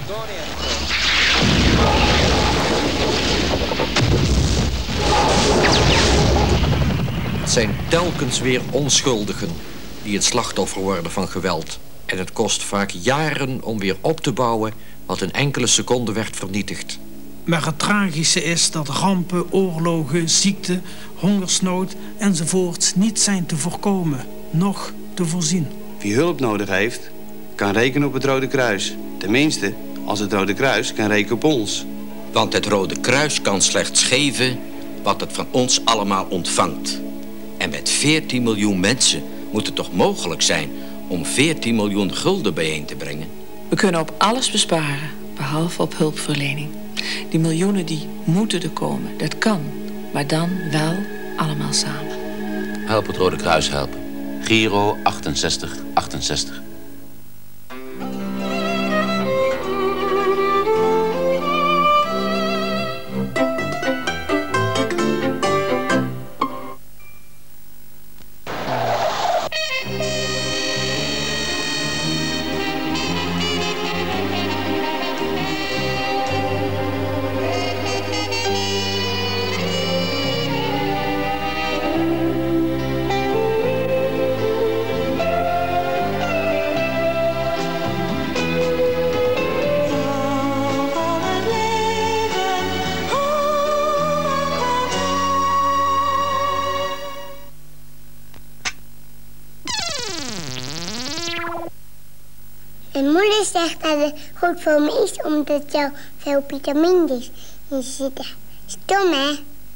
Het zijn telkens weer onschuldigen die het slachtoffer worden van geweld. En het kost vaak jaren om weer op te bouwen wat in enkele seconden werd vernietigd. Maar het tragische is dat rampen, oorlogen, ziekte, hongersnood enzovoorts niet zijn te voorkomen, noch te voorzien. Wie hulp nodig heeft, kan rekenen op het Rode Kruis. Tenminste, als het Rode Kruis kan rekenen op ons. Want het Rode Kruis kan slechts geven wat het van ons allemaal ontvangt. En met 14 miljoen mensen moet het toch mogelijk zijn om 14 miljoen gulden bijeen te brengen? We kunnen op alles besparen, behalve op hulpverlening. Die miljoenen die moeten er komen, dat kan. Maar dan wel allemaal samen. Help het Rode Kruis helpen. Giro 6868. Mijn moeder zegt dat het goed voor me is omdat er veel vitamines in zitten. Stom, hè?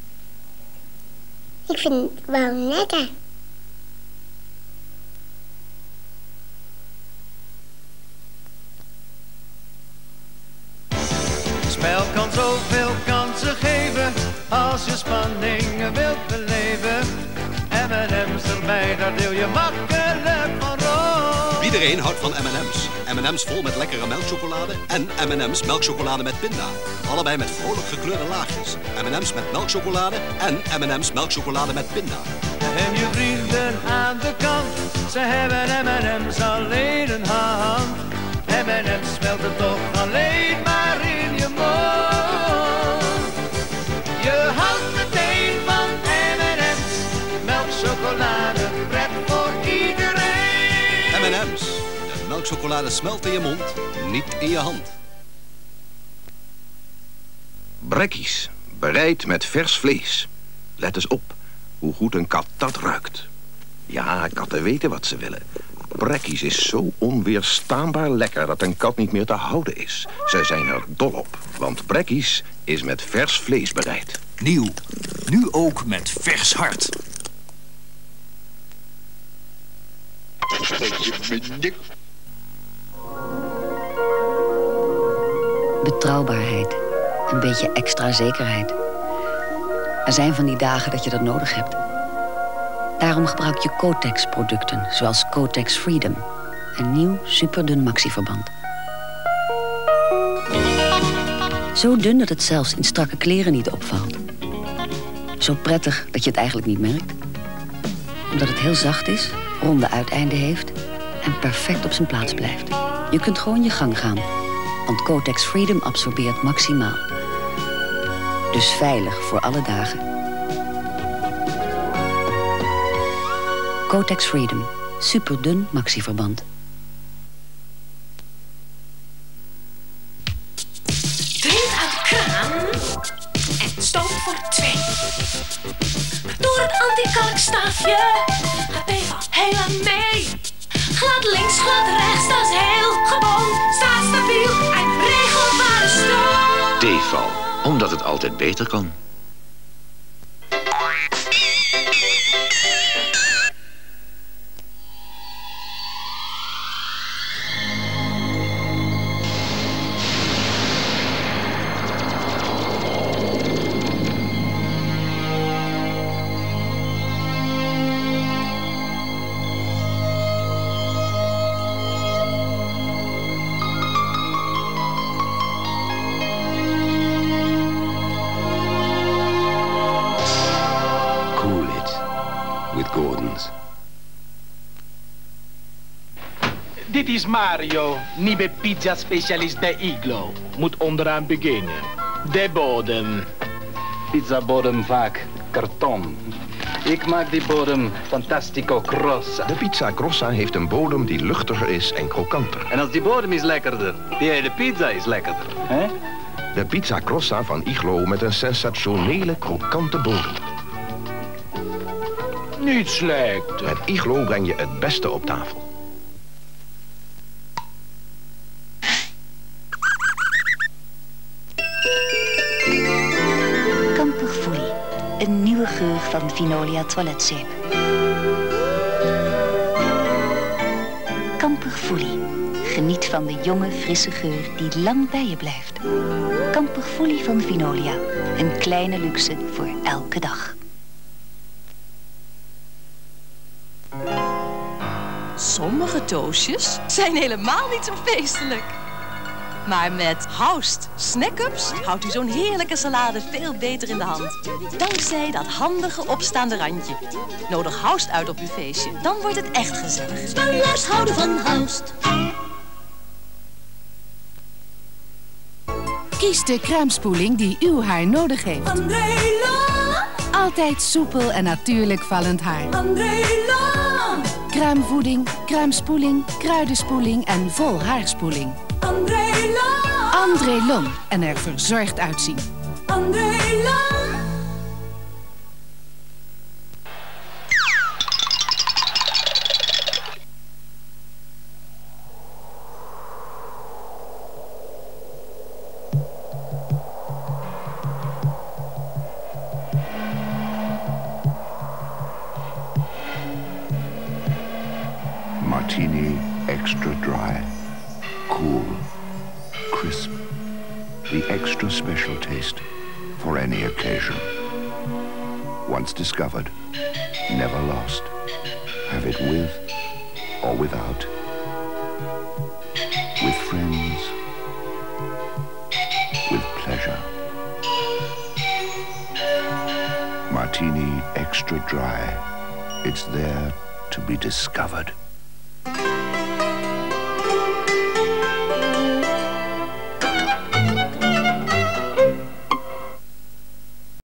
Ik vind het wel lekker. Het spel kan zoveel kansen geven als je spanningen wilt beleven. M&M's erbij, daar deel je makkelijk van rond. Iedereen houdt van M&M's. M&M's vol met lekkere melkchocolade en M&M's melkchocolade met pinda. Allebei met vrolijk gekleurde laagjes. M&M's met melkchocolade en M&M's melkchocolade met pinda. En je vrienden aan de kant, ze hebben M&M's alleen een hand. M&M's smelten toch alleen maar in je mond. Je houdt meteen van M&M's, melkchocolade, pret voor iedereen. M&M's, de melkchocolade smelt in je mond, niet in je hand. Brekkies, bereid met vers vlees. Let eens op hoe goed een kat dat ruikt. Ja, katten weten wat ze willen. Brekkies is zo onweerstaanbaar lekker dat een kat niet meer te houden is. Ze zijn er dol op, want Brekkies is met vers vlees bereid. Nieuw, nu ook met vers hart. Betrouwbaarheid. Een beetje extra zekerheid. Er zijn van die dagen dat je dat nodig hebt. Daarom gebruik je Kotex-producten, zoals Kotex Freedom. Een nieuw superdun maxiverband. Zo dun dat het zelfs in strakke kleren niet opvalt. Zo prettig dat je het eigenlijk niet merkt. Omdat het heel zacht is, ronde uiteinden heeft en perfect op zijn plaats blijft. Je kunt gewoon je gang gaan, want Kotex Freedom absorbeert maximaal. Dus veilig voor alle dagen. Kotex Freedom. Superdun maxiverband. Drink uit de kraan en stoom voor 2. Door het antikalkstaafje gaat Tefal heel aan mee. Glad links, glad rechts, dat is heel gewoon. Staat stabiel en regelbare stoom. Tefal, omdat het altijd beter kan. Dit is Mario, nieuwe pizza-specialist bij Iglo. Moet onderaan beginnen. De bodem. Pizzabodem vaak karton. Ik maak die bodem fantastico grossa. De pizza grossa heeft een bodem die luchtiger is en krokanter. En als die bodem is lekkerder, die hele pizza is lekkerder. Hè? De pizza grossa van Iglo met een sensationele krokante bodem. Niet slecht. Met Iglo breng je het beste op tafel. Kamperfoelie. Een nieuwe geur van Vinolia toiletzeep. Kamperfoelie. Geniet van de jonge, frisse geur die lang bij je blijft. Kamperfoelie van Vinolia. Een kleine luxe voor elke dag. Sommige toastjes zijn helemaal niet zo feestelijk. Maar met Haust Snack-ups houdt u zo'n heerlijke salade veel beter in de hand. Dankzij dat handige opstaande randje. Nodig Haust uit op uw feestje, dan wordt het echt gezellig. Spanjaards houden van Haust. Kies de crèmespoeling die uw haar nodig heeft. Altijd soepel en natuurlijk vallend haar. Crèmevoeding, crèmespoeling, kruidenspoeling en vol haarspoeling. André Long en er verzorgd uitzien. Martini extra dry, cool, crisp. The extra special taste for any occasion. Once discovered, never lost. Have it with or without. With friends, with pleasure. Martini extra dry. It's there to be discovered.